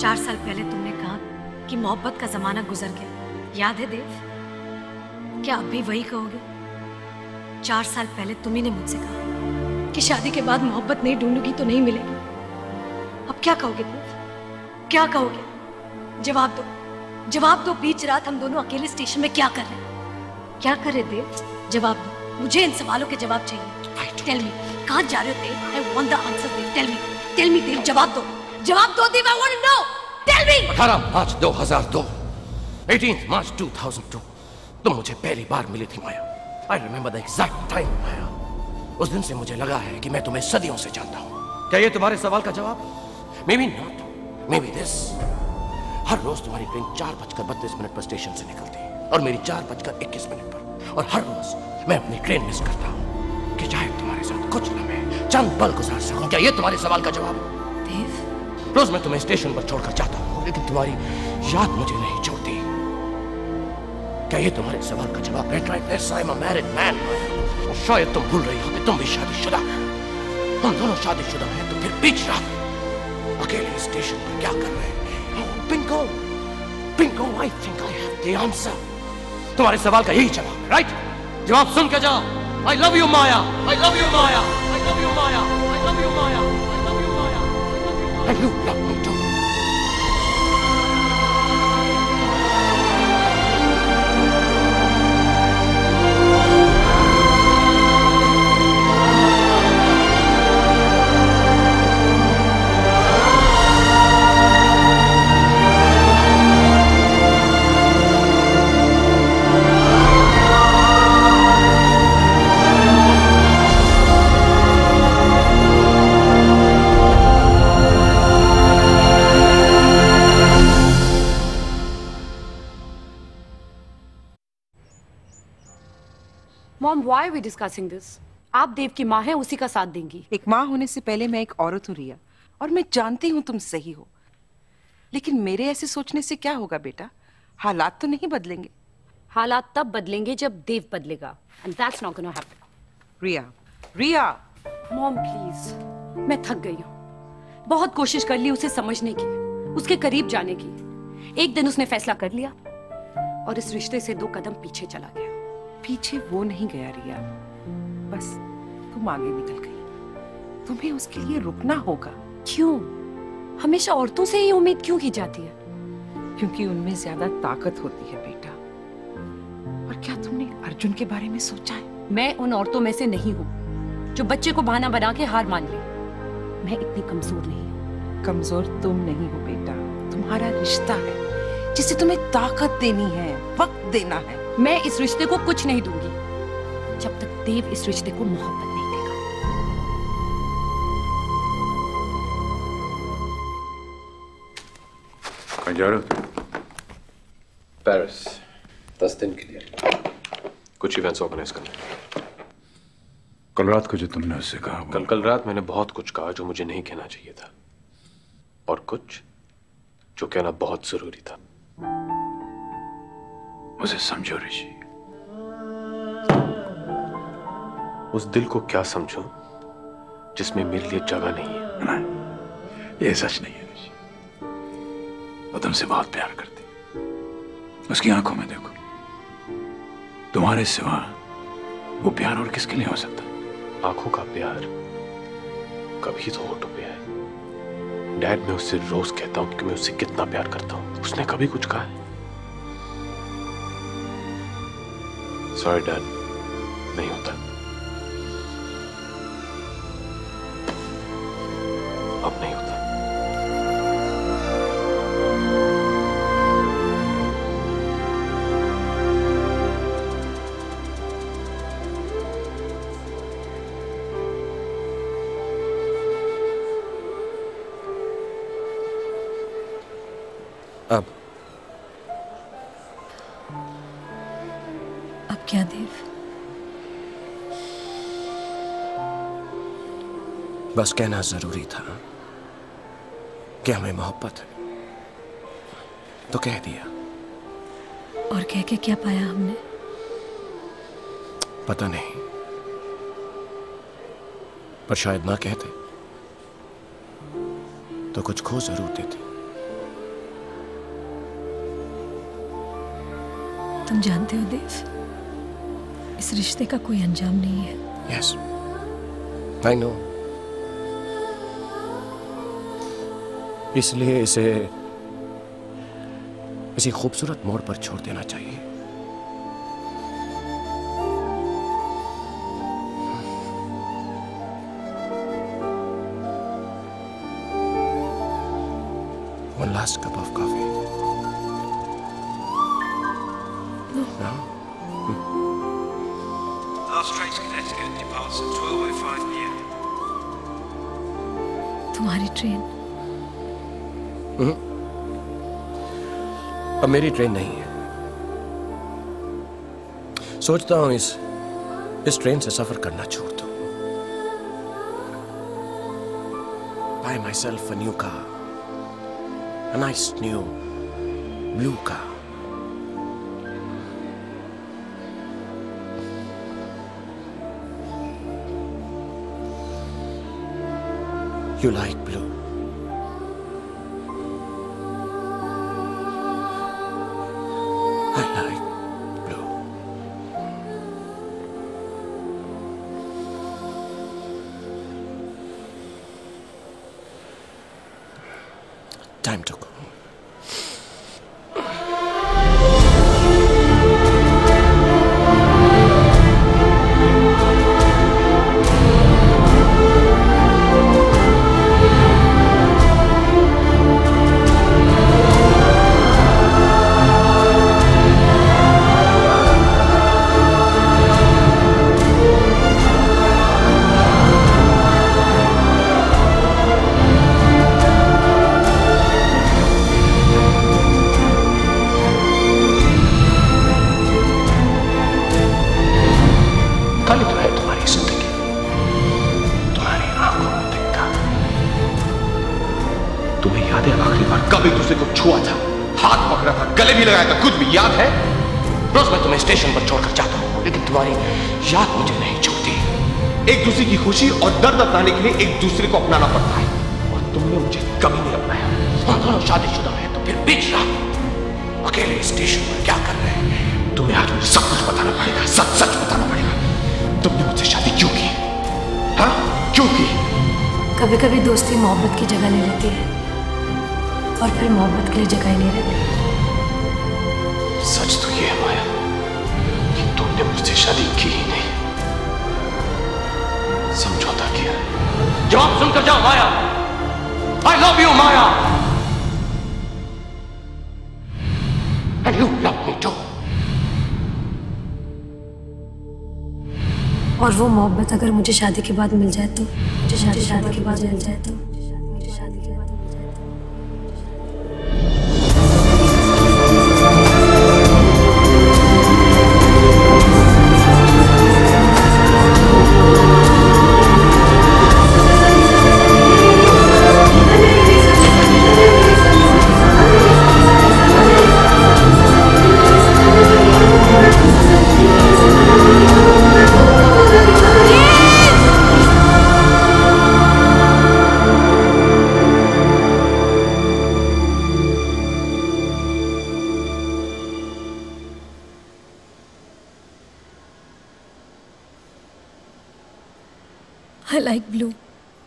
4 साल पहले तुमने कहा कि मोहब्बत का जमाना गुजर गया, याद है देव? क्या अब भी वही कहोगे? 4 साल पहले तुम्ही ने मुझसे कहा कि शादी के बाद मोहब्बत नहीं ढूंढूंगी तो नहीं मिलेगी। अब क्या कहोगे देव? क्या कहोगे? जवाब दो, जवाब दो। बीच रात हम दोनों अकेले स्टेशन में क्या कर रहे हैं? क्या कर रहे देव? जवाब दो, मुझे इन सवालों के जवाब चाहिए। टेल मी, कहाँ जा रहे हो Dev? I want the answer Dev. Tell me Dev, जवाब दो, जवाब दो Dev. I want to know. Tell me. 18 March 2002, 18 March 2002 तुम मुझे पहली बार मिली थी Maya. I remember the exact time Maya. उस दिन से मुझे लगा है कि मैं तुम्हें सदियों से जानता हूँ। क्या ये तुम्हारे सवाल का जवाब? May be not, may be this. हर रोज तुम्हारी ट्रेन 4:32 पर स्टेशन से निकलती और मेरी 4:21 पर। और हर रोज मैं अपनी ट्रेन मिस करता हूँ कि शायद तुम्हारे साथ कुछ लम्हे चंद पल गुजार सकूं। क्या ये तुम्हारे सवाल का जवाब? देव, रोज मैं तुम्हें स्टेशन पर छोड़कर जाता हूँ, लेकिन तुम्हारी याद मुझे नहीं छोड़ती। क्या ये तुम्हारे सवाल का जवाब? I am a married man. शायद तुम भूल रही हो कि तुम भी शादीशुदा। हम दोनों शादीशुदा हैं, तो फिर बीच रात अकेले स्टेशन पर क्या कर रहे हैं? Bingo, bingo, I think I have the answer. तुम्हारे सवाल का यही जवाब है, राइट? जवाब सुन के जाओ। I love you, Maya. I love you, Maya. I love you, Maya. I love you, Maya. I love you, Maya. And you love me too. Mom, why are we discussing this? आप देव की माँ हैं, उसी का साथ देंगी। एक माँ होने से पहले मैं एक औरत हूँ रिया, और मैं जानती हूँ तुम सही हो, लेकिन मेरे ऐसे सोचने से क्या होगा बेटा? हालात तो नहीं बदलेंगे। हालात तब बदलेंगे जब देव बदलेगा, and that's not gonna happen. Riya, Riya. Mom, please, मैं थक गई हूँ। बहुत कोशिश कर ली उसे समझने की, उसके करीब जाने की। एक दिन उसने फैसला कर लिया और इस रिश्ते से 2 कदम पीछे चला गया। पीछे वो नहीं गया रिया, बस तुम आगे निकल गई। तुम्हें उसके लिए रुकना होगा। क्यों? हमेशा औरतों से ही उम्मीद क्यों की जाती है? क्योंकि उनमें ज्यादा ताकत होती है बेटा। और क्या तुमने अर्जुन के बारे में सोचा है? मैं उन औरतों में से नहीं हूँ जो बच्चे को बहाना बना के हार मान ले। मैं इतनी कमजोर नहीं हूँ। कमजोर तुम नहीं हो बेटा, तुम्हारा रिश्ता है जिसे तुम्हें ताकत देनी है, वक्त देना है। मैं इस रिश्ते को कुछ नहीं दूंगी जब तक देव इस रिश्ते को मोहब्बत नहीं देगा। कहाँ जा रहे हो? पेरिस 10 दिन के लिए कुछ इवेंट्स ऑर्गेनाइज करने। कल रात को जो तुमने उससे कहा कल रात मैंने बहुत कुछ कहा जो मुझे नहीं कहना चाहिए था, और कुछ जो कहना बहुत जरूरी था। उसे समझो ऋषि। उस दिल को क्या समझूं जिसमें मेरे लिए जगह नहीं है? नहीं, ये सच नहीं है ऋषि। वो तुमसे बहुत प्यार करती। उसकी आंखों में देखो, तुम्हारे सिवा वो प्यार और किसके लिए हो सकता है? आंखों का प्यार कभी तो होठों पे है। डैड, मैं उससे रोज कहता हूं कि मैं उससे कितना प्यार करता हूं। उसने कभी कुछ कहा है? सॉरी डैड, नहीं होता। अब नहीं होता। अब क्या देव? बस कहना जरूरी था कि हमें मोहब्बत है, तो कह दिया। और कह के क्या पाया हमने? पता नहीं, पर शायद ना कहते तो कुछ खो जरूर देते। तुम जानते हो देव, इस रिश्ते का कोई अंजाम नहीं है। Yes, I know. इसलिए इसे किसी खूबसूरत मोड़ पर छोड़ देना चाहिए। One last cup of coffee. No. No? Last train to Connecticut departs at 12:05 p.m. तुम्हारी ट्रेन? अब मेरी ट्रेन नहीं है। सोचता हूं इस ट्रेन से सफर करना छोड़ दूं। Buy myself a new car, a nice new blue car. You like blue? I like blue. Time to go. खाली तो है तुम्हारी जिंदगी, तुम्हारी आंखों में दिखता। तुम्हें याद है आखिरी बार कभी दूसरे को छुआ था, हाथ पकड़ा था, गले भी लगाया था, कुछ भी याद है? रोज मैं तुम्हें स्टेशन पर छोड़कर जाता हूं, लेकिन तुम्हारी याद मुझे नहीं छोड़ती। एक दूसरे की खुशी और दर्द अपनाने के लिए एक दूसरे को अपनाना पड़ता है, और तुमने मुझे कभी नहीं अपनाया। हम दोनों शादीशुदा हैं, तो फिर बीच रात अकेले स्टेशन पर क्या कर रहे हैं? तुम्हें आज मुझे सब कुछ बताना पड़ेगा, सच सच बताना पड़ेगा। तुमने मुझसे शादी क्यों की? हाँ, क्यों की? कभी कभी दोस्ती मोहब्बत की जगह ले लेती है, और फिर मोहब्बत के लिए जगह ही नहीं रहती। सच तो ये है माया कि तुमने मुझसे शादी की ही नहीं, समझौता किया। जवाब सुनकर जाओ माया। I love you Maya, and you love me too. और वो मोहब्बत अगर मुझे शादी के बाद मिल जाए तो, मुझे शादी के बाद मिल जाए तो, मुझे शादी के बाद मिल जाए तो। I like blue.